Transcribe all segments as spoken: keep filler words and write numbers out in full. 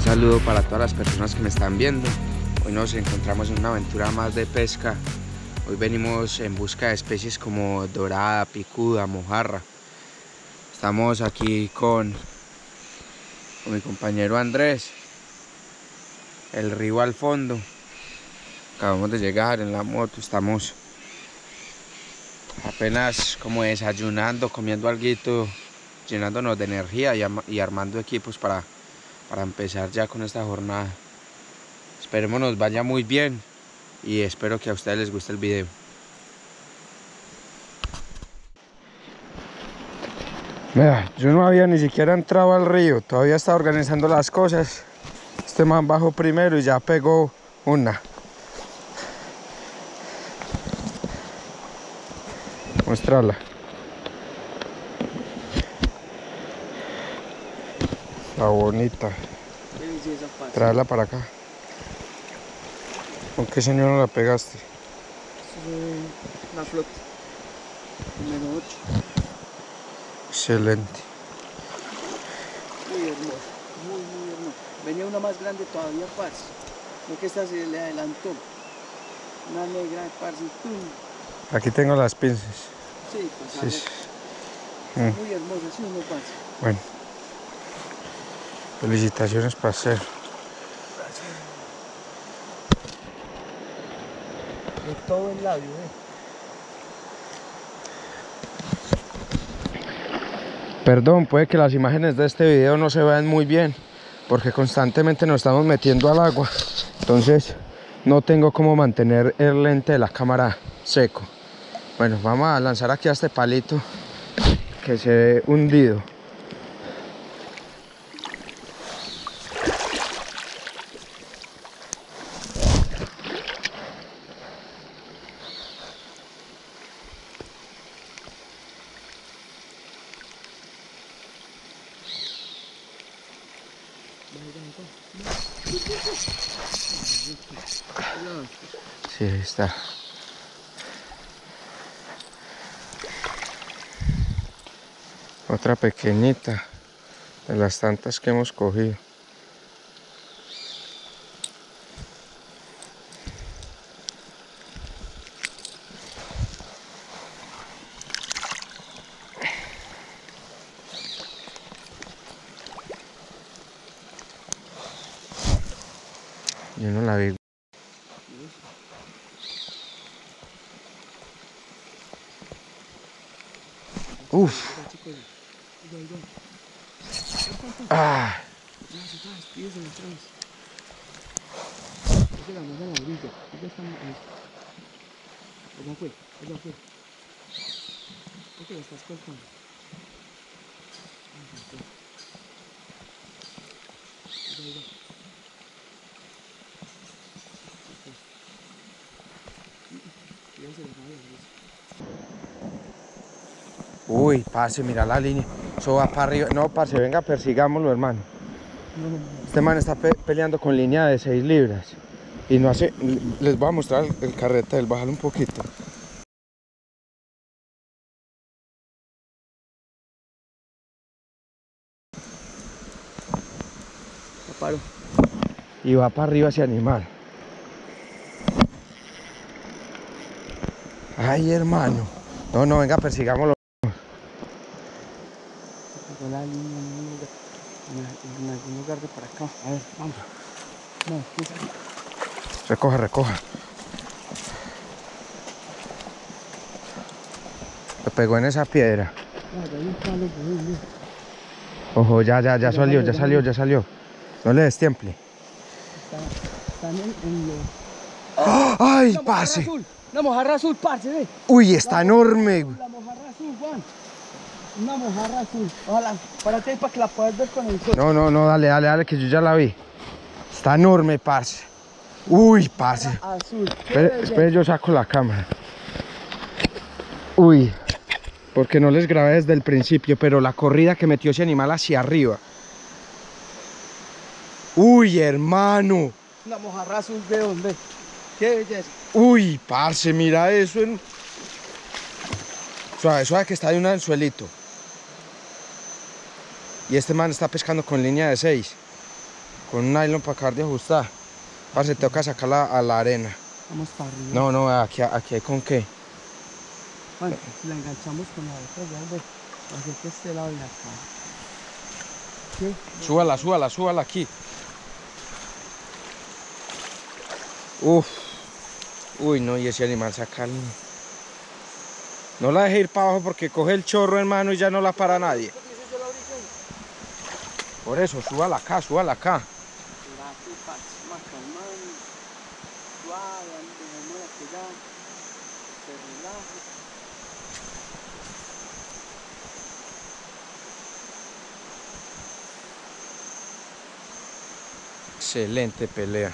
saludo para todas las personas que me están viendo. Hoy nos encontramos en una aventura más de pesca. Hoy venimos en busca de especies como dorada, picuda, mojarra. Estamos aquí con, con mi compañero Andrés. El río al fondo. Acabamos de llegar en la moto. Estamos apenas como desayunando, comiendo alguito, llenándonos de energía y, y armando equipos para, para empezar ya con esta jornada. Esperemos nos vaya muy bien y espero que a ustedes les guste el video. Vea, yo no había ni siquiera entrado al río, todavía estaba organizando las cosas. Este man bajó primero y ya pegó una. Muéstrala. Está bonita. Tráela para acá. ¿Con qué señora la pegaste? Una flota. Menos ocho. Excelente. Muy hermoso. Muy, muy hermoso. Venía una más grande todavía, parce. No que esta se le adelantó. Una negra, parce. ¡Pum! Aquí tengo las pinzas. Sí, pues Sí. Mm. Muy hermosa, sí, no, parce. Bueno. Felicitaciones, parcero. De todo el labio, eh. Perdón, puede que las imágenes de este video no se vean muy bien porque constantemente nos estamos metiendo al agua, entonces no tengo cómo mantener el lente de la cámara seco. Bueno, vamos a lanzar aquí a este palito que se ve hundido. Sí, ahí está. Otra pequeñita de las tantas que hemos cogido. Yo no la vi. Uf. Ah. ¿Cómo fue? ¿Cómo fue? ¿Por qué la estás cortando? Uy, parce, mira la línea. Eso va para arriba. No, parce, venga, persigámoslo, hermano. No, no, no. Este man está pe peleando con línea de seis libras. Y no hace... Les voy a mostrar el, el carretel, bájalo un poquito. Me paro. Y va para arriba ese animal. Ay, hermano. No, no, venga, persigámoslo. La línea en algún lugar de para acá. A ver, vamos. No, ¿qué es aquí? Recoja, recoja. Le pegó en esa piedra. Ojo, ya, ya, ya salió, ya salió, ya salió. No le des tiemple. Están en, en lo... ¡Oh! ¡Ay, parce! Una mojarra azul, parce, ve. Uy, está la enorme. La mojarra azul, Juan. Una mojarra azul. Ojalá, párate ahí para que la puedas ver con el sol. No, no, no, dale, dale, dale, que yo ya la vi. Está enorme, parce. Uy, parce. Azul. Espere, espere, yo saco la cámara. Uy, porque no les grabé desde el principio, pero la corrida que metió ese animal hacia arriba. Uy, hermano. Una mojarra azul, ¿de dónde? Qué belleza. Uy, parce, mira eso. En... Suave, suave que está de un anzuelito. Y este man está pescando con línea de seis. con un nylon para acabar de ajustar. Parce, toca sacarla a la arena. Vamos para arriba. No, no, aquí, aquí hay con qué. Bueno, si la enganchamos con la otra, ya ve, hacer que este lado y acá. ¿Qué? Súbala, súbala, súbala aquí. Uf. Uy, no, y ese animal sacarlo. No la deje ir para abajo porque coge el chorro, hermano, y ya no la para nadie. Por eso, súbala acá, súbala acá. Excelente pelea.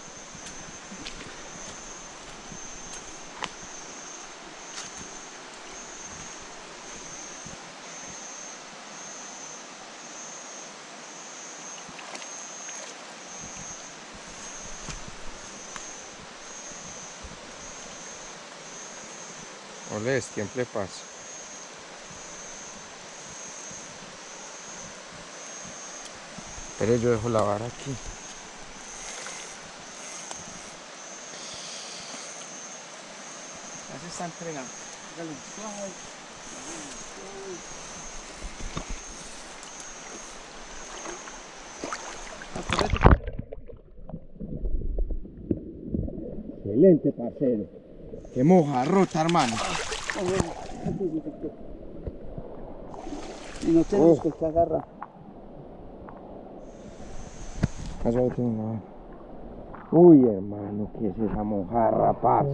Ole, tiemple paz. Pero yo dejo la vara aquí. Ya se está entregando. Dale, suave. Excelente, parcero. Qué mojarrota, hermano. Y no tenemos Oh. que que agarrar. Uy, hermano, ¿qué es esa mojarra, parce?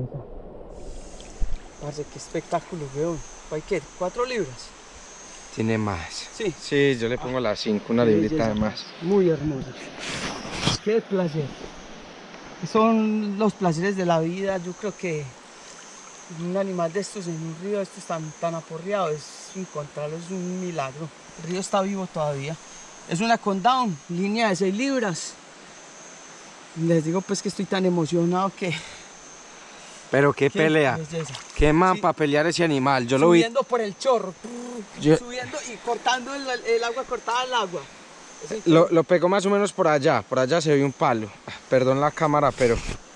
Parce, qué espectáculo, weón. ¿Hay qué? ¿Cuatro libras? Tiene más. Sí. Sí, yo le pongo Ah, las cinco, una qué librita belleza. de más. Muy hermosa. Qué placer. Son los placeres de la vida. Yo creo que un animal de estos en un río de estos tan, tan aporreado, es encontrarlo, es un milagro. El río está vivo todavía. Es una Countdown, línea de seis libras. Les digo pues que estoy tan emocionado que... Pero qué, qué pelea. belleza. Qué man Sí. para pelear ese animal. Yo lo vi. Subiendo por el chorro. Yo- Subiendo y cortando el, el agua, cortada el agua. Es Lo, increíble. lo pegó más o menos por allá. Por allá se ve un palo. Ah, perdón la cámara, pero...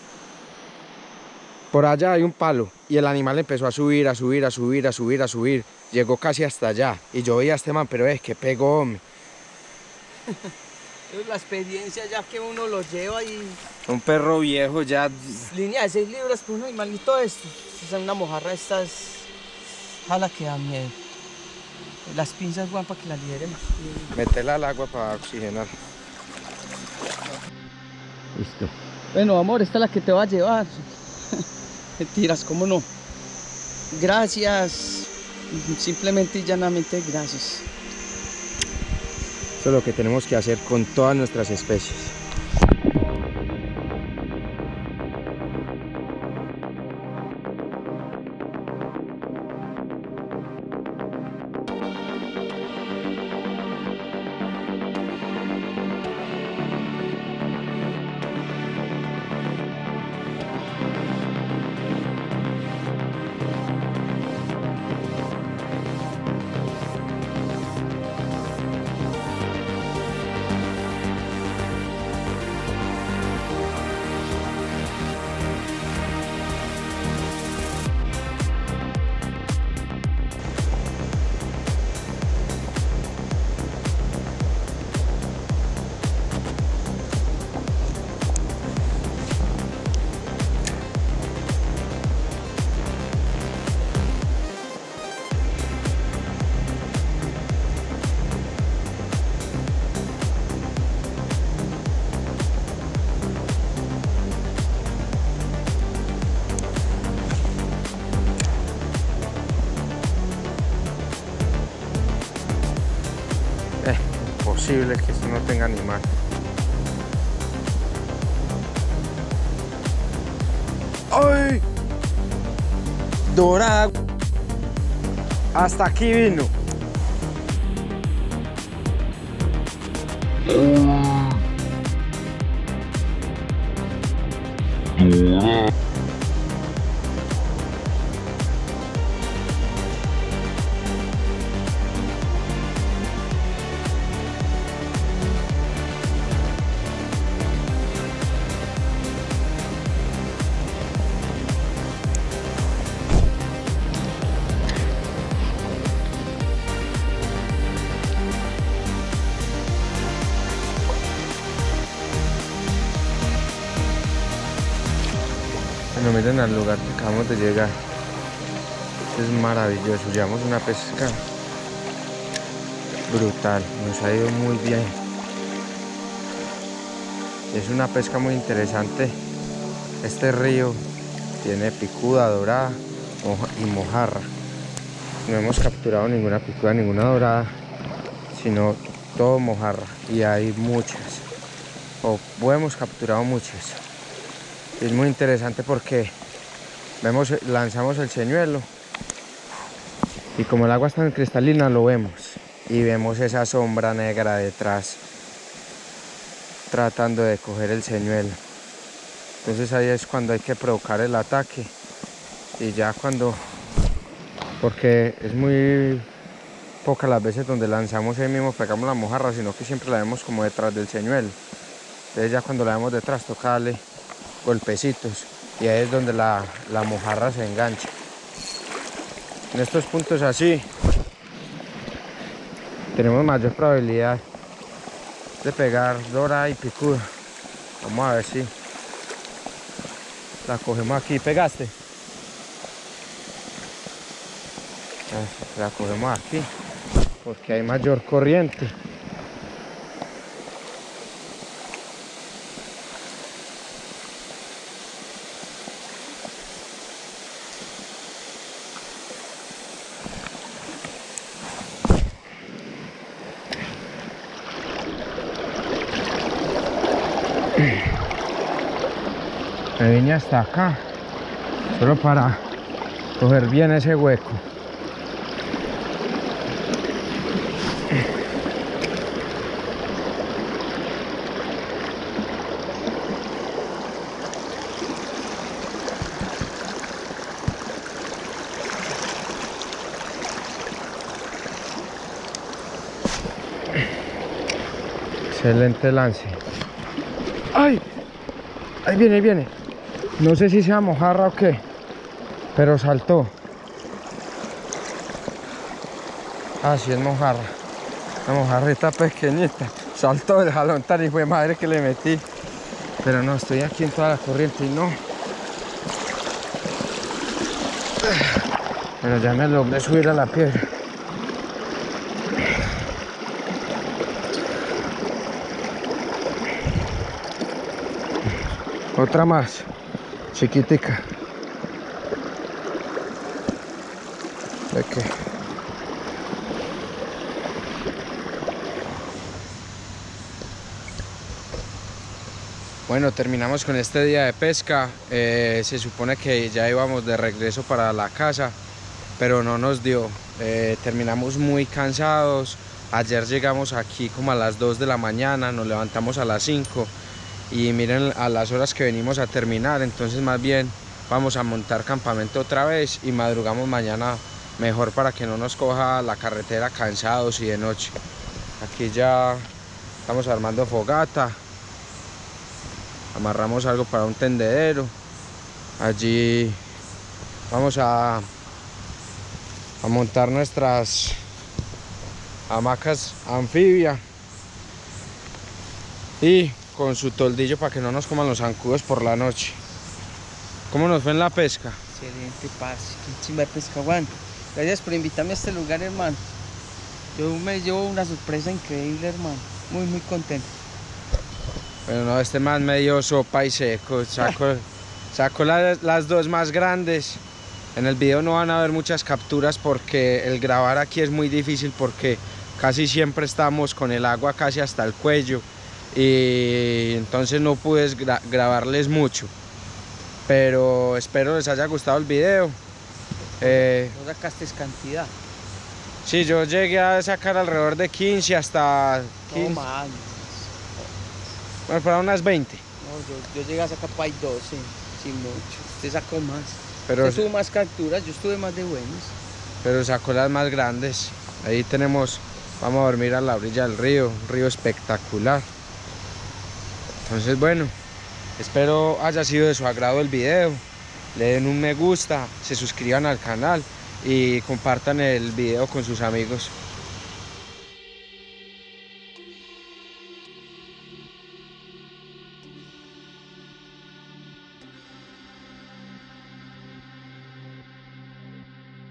Por allá hay un palo. Y el animal empezó a subir, a subir, a subir, a subir, a subir. Llegó casi hasta allá. Y yo veía a este man, pero es que pegó, hombre. Es la experiencia ya que uno lo lleva y... Un perro viejo ya. Línea de seis libras por un animalito de esto. Es una mojarra estas... Jala que da miedo. Las pinzas, Juan, para que la liberemos. Metela al agua para oxigenar. Listo. Bueno, amor, esta es la que te va a llevar. Mentiras, ¿cómo no? Gracias. Simplemente y llanamente gracias. Eso es lo que tenemos que hacer con todas nuestras especies. Eh, imposible que esto no tenga animal. ¡Ay! Dorada. Hasta aquí vino. miren al lugar que acabamos de llegar. Es maravilloso, llevamos una pesca brutal, nos ha ido muy bien. Es una pesca muy interesante. Este río tiene picuda, dorada y mojarra. No hemos capturado ninguna picuda, ninguna dorada, sino todo mojarra, y hay muchas, o hemos capturado muchas. Es muy interesante porque vemos, lanzamos el señuelo y como el agua es tan cristalina lo vemos y vemos esa sombra negra detrás tratando de coger el señuelo. Entonces ahí es cuando hay que provocar el ataque, y ya cuando, porque es muy pocas las veces donde lanzamos ahí mismo pegamos la mojarra, sino que siempre la vemos como detrás del señuelo. Entonces ya cuando la vemos detrás toca darle golpecitos y ahí es donde la, la mojarra se engancha. En estos puntos así tenemos mayor probabilidad de pegar dorada y picuda. Vamos a ver si la cogemos aquí. ¿Pegaste? La cogemos aquí porque hay mayor corriente. Me vine hasta acá solo para coger bien ese hueco. Excelente lance. ¡Ay! Ahí viene, ahí viene. No sé si sea mojarra o qué, pero saltó. Ah, sí es mojarra. Una mojarrita pequeñita. Saltó el jalón tan hijo de madre que le metí. Pero no, estoy aquí en toda la corriente y no. Bueno, ya me logré subir a la piedra. Otra más, chiquitica. ¿De qué? Bueno, terminamos con este día de pesca. Eh, se supone que ya íbamos de regreso para la casa, pero no nos dio. Eh, terminamos muy cansados. Ayer llegamos aquí como a las dos de la mañana, nos levantamos a las cinco. Y miren a las horas que venimos a terminar, entonces más bien vamos a montar campamento otra vez y madrugamos mañana mejor para que no nos coja la carretera cansados y de noche. Aquí ya estamos armando fogata, amarramos algo para un tendedero. Allí vamos a, a montar nuestras hamacas anfibia y con su toldillo para que no nos coman los zancudos por la noche. ¿Cómo nos fue en la pesca? Excelente, parce. Qué chimba de pesca, Juan. Gracias por invitarme a este lugar, hermano. Yo me llevo una sorpresa increíble, hermano. Muy, muy contento. Bueno, no, este man me dio sopa y seco. Sacó, sacó las, las dos más grandes. En el video no van a ver muchas capturas porque el grabar aquí es muy difícil porque casi siempre estamos con el agua casi hasta el cuello. Y entonces no pude gra grabarles mucho, pero espero les haya gustado el video. Eh, ¿No sacaste cantidad? Sí, yo llegué a sacar alrededor de quince hasta quince. No, man. Bueno, para unas veinte. No, yo, yo llegué a sacar para doce, sin mucho. Usted sacó más. Pero Usted tuvo más capturas, yo estuve más de buenas. Pero sacó las más grandes. Ahí tenemos, vamos a dormir a la orilla del río, un río espectacular. Entonces bueno, espero haya sido de su agrado el video. Le den un me gusta, se suscriban al canal y compartan el video con sus amigos.